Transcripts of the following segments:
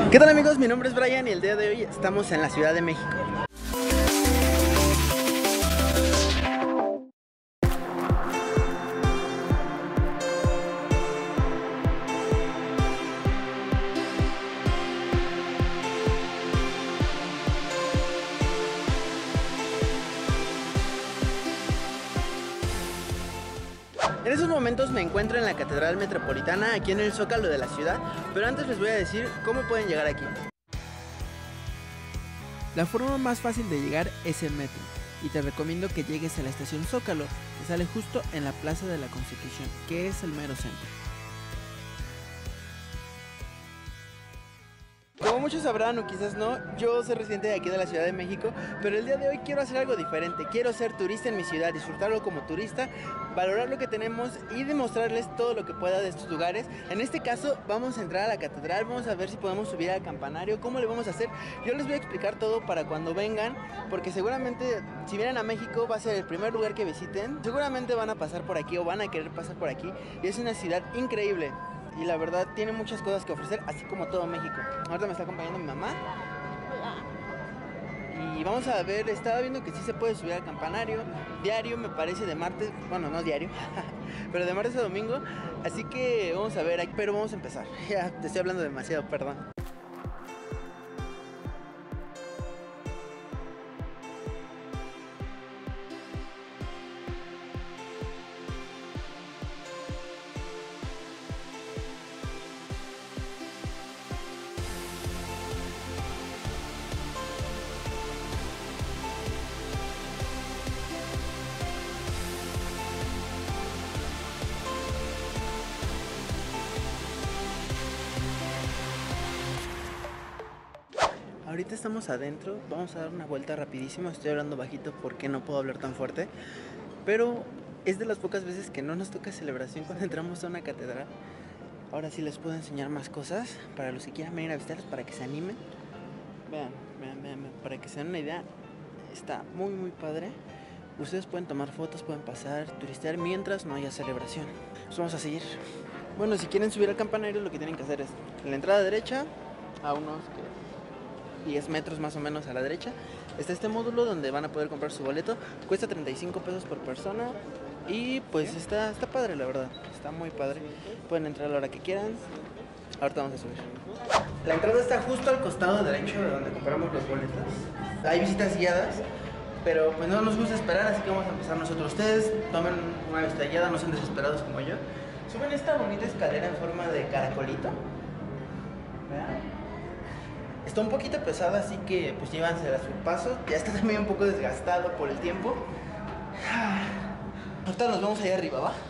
¿Qué tal amigos? Mi nombre es Brian y el día de hoy estamos en la Ciudad de México. En esos momentos me encuentro en la Catedral Metropolitana, aquí en el Zócalo de la ciudad, pero antes les voy a decir cómo pueden llegar aquí. La forma más fácil de llegar es el metro, y te recomiendo que llegues a la estación Zócalo, que sale justo en la Plaza de la Constitución, que es el mero centro. Como muchos sabrán o quizás no, yo soy residente de aquí de la Ciudad de México, pero el día de hoy quiero hacer algo diferente. Quiero ser turista en mi ciudad, disfrutarlo como turista, valorar lo que tenemos y demostrarles todo lo que pueda de estos lugares. En este caso vamos a entrar a la catedral, vamos a ver si podemos subir al campanario, cómo le vamos a hacer. Yo les voy a explicar todo para cuando vengan, porque seguramente si vienen a México va a ser el primer lugar que visiten. Seguramente van a pasar por aquí o van a querer pasar por aquí y es una ciudad increíble. Y la verdad tiene muchas cosas que ofrecer, así como todo México. Ahorita me está acompañando mi mamá. Y vamos a ver, estaba viendo que sí se puede subir al campanario. Diario me parece de martes, bueno no diario, pero de martes a domingo. Así que vamos a ver, pero vamos a empezar. Ya te estoy hablando demasiado, perdón. Ahorita estamos adentro, vamos a dar una vuelta rapidísimo. Estoy hablando bajito porque no puedo hablar tan fuerte, pero es de las pocas veces que no nos toca celebración cuando entramos a una catedral. Ahora sí les puedo enseñar más cosas para los que quieran venir a visitarlos, para que se animen. Vean, para que se den una idea, está muy padre. Ustedes pueden tomar fotos, pueden pasar, turistear mientras no haya celebración. Pues vamos a seguir. Bueno, si quieren subir al campanario, lo que tienen que hacer es en la entrada derecha, a unos 10 metros más o menos a la derecha, está este módulo donde van a poder comprar su boleto. Cuesta 35 pesos por persona y pues está padre, la verdad, está muy padre. Pueden entrar a la hora que quieran. Ahorita vamos a subir. La entrada está justo al costado derecho de donde compramos los boletos. Hay visitas guiadas, pero pues no nos gusta esperar, así que vamos a empezar nosotros. Ustedes tomen una visita guiada, no sean desesperados como yo. Suben esta bonita escalera en forma de caracolito. ¿Vean? Está un poquito pesada, así que pues llévansela a su paso. Ya está también un poco desgastado por el tiempo. Ahorita nos vemos allá arriba, ¿va?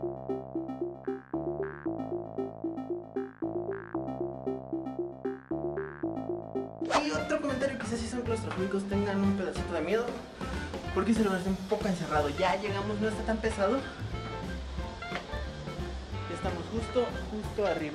Y otro comentario, quizás si son claustrofóbicos tengan un pedacito de miedo, porque se lo hace un poco encerrado. Ya llegamos, no está tan pesado. Ya estamos justo arriba.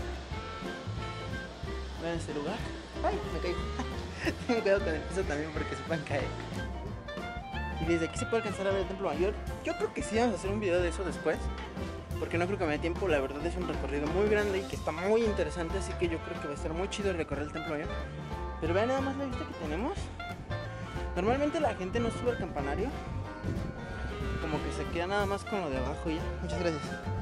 Vean este lugar. ¡Ay! Me caí. Tengan cuidado con el piso también porque se pueden caer. Y desde aquí se puede alcanzar a ver el Templo Mayor. Yo creo que sí vamos a hacer un video de eso después, porque no creo que me dé tiempo. La verdad es un recorrido muy grande y que está muy interesante, así que yo creo que va a estar muy chido recorrer el Templo Mayor. Pero vean nada más la vista que tenemos. Normalmente la gente no sube al campanario, como que se queda nada más con lo de abajo y ya. Muchas gracias.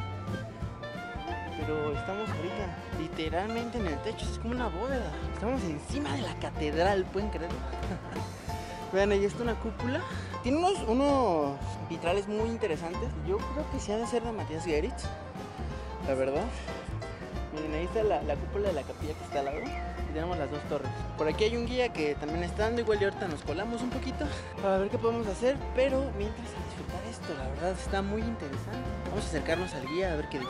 Pero estamos ahorita literalmente en el techo, es como una bóveda. Estamos encima de la catedral, ¿pueden creerlo? Vean, ahí está una cúpula. Tiene unos vitrales muy interesantes. Yo creo que sí ha de ser de Matías Gueritz, la verdad. Miren, ahí está la cúpula de la capilla que está al lado. Y tenemos las dos torres. Por aquí hay un guía que también está dando. Igual y ahorita nos colamos un poquito para ver qué podemos hacer. Pero mientras a disfrutar esto, la verdad está muy interesante. Vamos a acercarnos al guía a ver qué dice.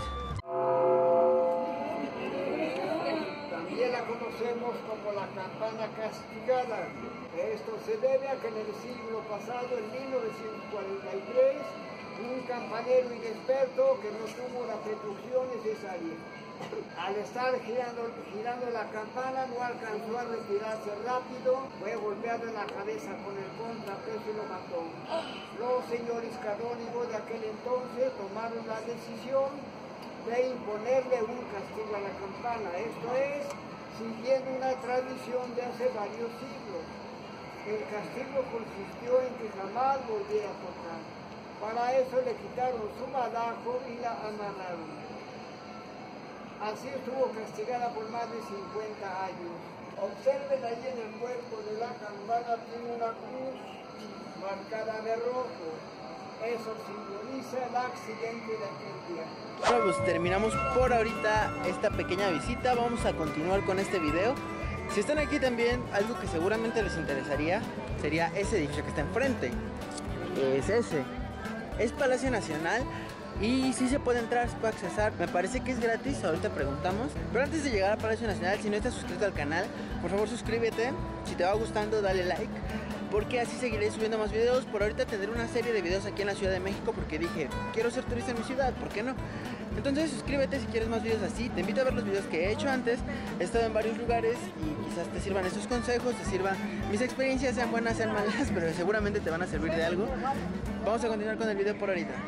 También la conocemos como la campana castigada. Esto se debe a que en el siglo pasado, en 1943, un campanero inexperto que no tuvo la precaución necesaria. Al estar girando la campana no alcanzó a retirarse rápido, fue golpeado en la cabeza con el contrapeso y lo mató. Los señores canónigos de aquel entonces tomaron la decisión de imponerle un castigo a la campana, esto es, siguiendo una tradición de hace varios siglos. El castigo consistió en que jamás volviera a tocar. Para eso le quitaron su madajo y la amarraron. Así estuvo castigada por más de 50 años. Observen ahí en el cuerpo de la campana, tiene una cruz marcada de rojo. Eso simboliza el accidente de aquel día. Bueno, pues terminamos por ahorita esta pequeña visita. Vamos a continuar con este video. Si están aquí también, algo que seguramente les interesaría sería ese edificio que está enfrente. Es ese. Es Palacio Nacional. Y sí se puede entrar, se puede accesar. Me parece que es gratis, ahorita preguntamos. Pero antes de llegar al Palacio Nacional, si no estás suscrito al canal, por favor suscríbete. Si te va gustando, dale like, porque así seguiré subiendo más videos. Por ahorita tendré una serie de videos aquí en la Ciudad de México, porque dije, quiero ser turista en mi ciudad, ¿por qué no? Entonces suscríbete si quieres más videos así. Te invito a ver los videos que he hecho antes. He estado en varios lugares y quizás te sirvan estos consejos, te sirvan mis experiencias, sean buenas, sean malas, pero seguramente te van a servir de algo. Vamos a continuar con el video por ahorita.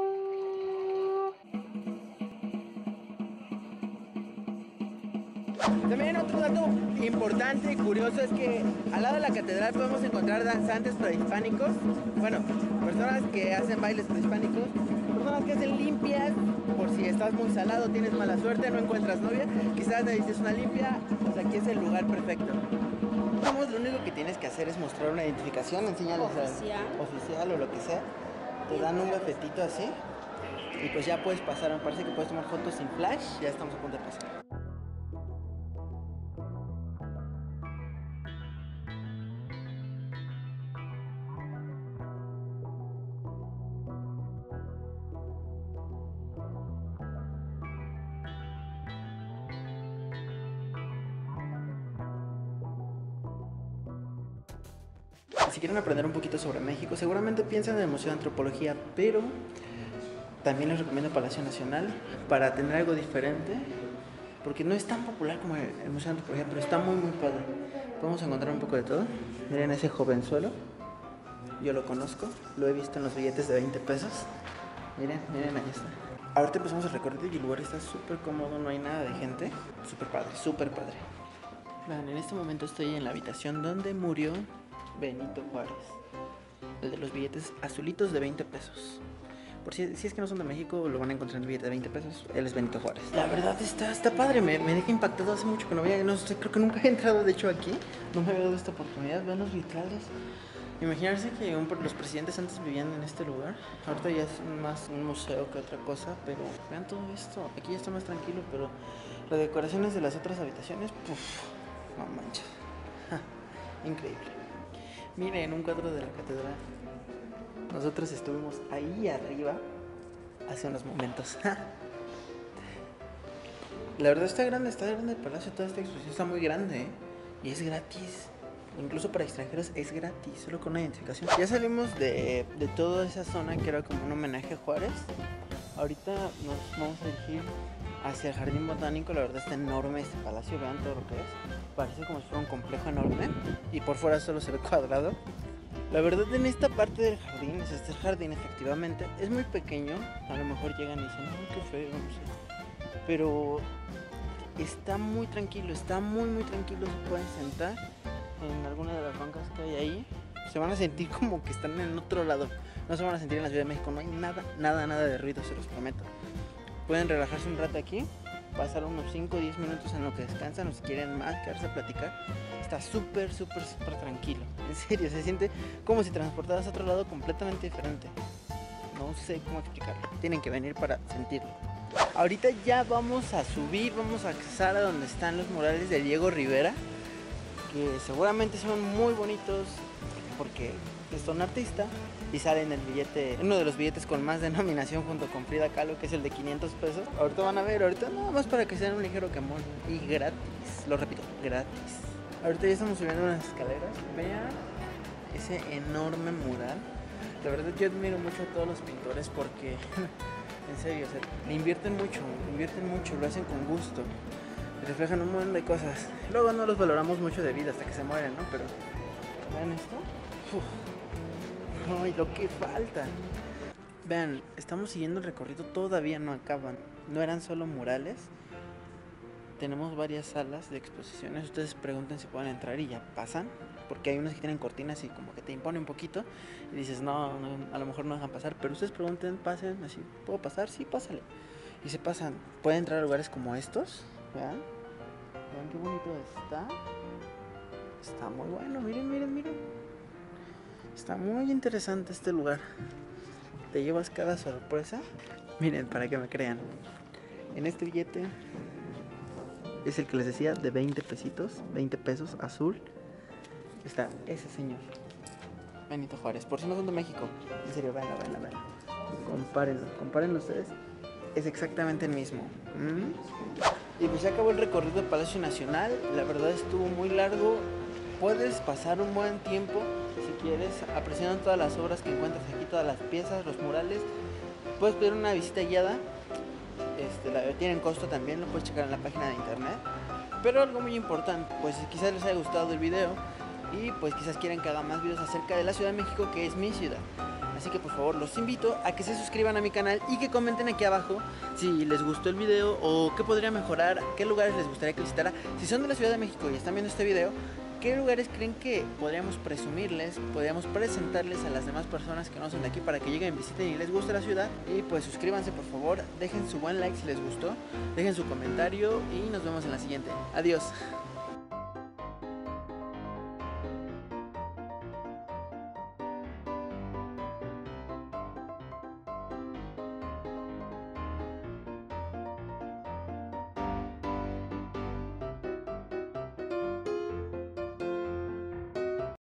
También otro dato importante y curioso es que al lado de la catedral podemos encontrar danzantes prehispánicos, bueno, personas que hacen bailes prehispánicos, personas que hacen limpias, por si estás muy salado, tienes mala suerte, no encuentras novia, quizás necesites una limpia, pues aquí es el lugar perfecto. Vamos, lo único que tienes que hacer es mostrar una identificación, enseñarles oficial o lo que sea, te dan un gafetito así y pues ya puedes pasar, me parece que puedes tomar fotos sin flash, ya estamos a punto de pasar. Si quieren aprender un poquito sobre México, seguramente piensan en el Museo de Antropología, pero también les recomiendo Palacio Nacional para tener algo diferente, porque no es tan popular como el Museo de Antropología, pero está muy padre. Podemos encontrar un poco de todo. Miren ese jovenzuelo, yo lo conozco, lo he visto en los billetes de 20 pesos. Miren, ahí está. Ahorita empezamos el recorrido y el lugar está súper cómodo, no hay nada de gente. Súper padre. Vean, en este momento estoy en la habitación donde murió Benito Juárez, el de los billetes azulitos de 20 pesos. Por si es que no son de México, lo van a encontrar en el billete de 20 pesos. Él es Benito Juárez. La verdad está padre, me deja impactado. Hace mucho que no veía, no sé, creo que nunca he entrado de hecho aquí. No me había dado esta oportunidad. Vean los vitrales. Imaginarse que los presidentes antes vivían en este lugar. Ahorita ya es más un museo que otra cosa, pero vean todo esto. Aquí ya está más tranquilo, pero las decoraciones de las otras habitaciones, no manches. Increíble. Miren, un cuadro de la catedral. Nosotros estuvimos ahí arriba hace unos momentos. La verdad está grande el palacio. Toda esta exposición está muy grande, ¿eh? Y es gratis. Incluso para extranjeros es gratis, solo con una identificación. Ya salimos de toda esa zona que era como un homenaje a Juárez. Ahorita nos vamos a dirigir hacia el jardín botánico. La verdad está enorme este palacio, vean todo lo que es. Parece como si fuera un complejo enorme y por fuera solo se ve cuadrado. La verdad en esta parte del jardín, este jardín efectivamente es muy pequeño. A lo mejor llegan y dicen, no, qué feo, no sé. Pero está muy tranquilo, está muy tranquilo. Se pueden sentar en alguna de las bancas que hay ahí. Se van a sentir como que están en otro lado. No se van a sentir en la Ciudad de México, no hay nada de ruido, se los prometo. Pueden relajarse un rato aquí, pasar unos 5 o 10 minutos en lo que descansan, o si quieren más, quedarse a platicar. Está súper tranquilo. En serio, se siente como si transportaras a otro lado completamente diferente. No sé cómo explicarlo. Tienen que venir para sentirlo. Ahorita ya vamos a subir, vamos a accesar a donde están los murales de Diego Rivera, que seguramente son muy bonitos porque es un artista y sale en el billete, uno de los billetes con más denominación junto con Frida Kahlo, que es el de 500 pesos. Ahorita van a ver, ahorita nada más para que sean un ligero quemón y gratis, lo repito, gratis. Ahorita ya estamos subiendo unas escaleras. Vean ese enorme mural. La verdad yo admiro mucho a todos los pintores porque en serio, o sea, le invierten mucho, lo hacen con gusto, reflejan un montón de cosas. Luego no los valoramos mucho de vida hasta que se mueren, ¿no? Pero vean esto. Ay, lo que falta. Vean, estamos siguiendo el recorrido, todavía no acaban. No eran solo murales. tenemos varias salas de exposiciones. Ustedes pregunten si pueden entrar y ya pasan, porque hay unas que tienen cortinas y como que te impone un poquito y dices no, a lo mejor no dejan pasar, pero ustedes pregunten, pasen, así, ¿puedo pasar? Sí, pásale. Y se pasan. Pueden entrar a lugares como estos, vean qué bonito está. Está muy bueno, miren. Está muy interesante este lugar. Te llevas cada sorpresa. Miren, para que me crean. En este billete es el que les decía, de 20 pesitos, 20 pesos, azul. Está ese señor, Benito Juárez. Por si no son de México, en serio, véanlo. Compárenlo ustedes. Es exactamente el mismo. Y pues ya acabó el recorrido del Palacio Nacional. La verdad estuvo muy largo. Puedes pasar un buen tiempo si quieres apreciando todas las obras que encuentras aquí, todas las piezas, los murales. Puedes pedir una visita guiada. Tienen costo también, lo puedes checar en la página de internet. Pero algo muy importante, pues quizás les haya gustado el video y pues quizás quieran que haga más videos acerca de la Ciudad de México, que es mi ciudad. Así que por favor los invito a que se suscriban a mi canal y que comenten aquí abajo si les gustó el video o qué podría mejorar, qué lugares les gustaría que visitara. Si son de la Ciudad de México y están viendo este video, ¿qué lugares creen que podríamos presumirles, podríamos presentarles a las demás personas que no son de aquí para que lleguen, visiten y les guste la ciudad? Y pues suscríbanse por favor, dejen su buen like si les gustó, dejen su comentario y nos vemos en la siguiente. Adiós.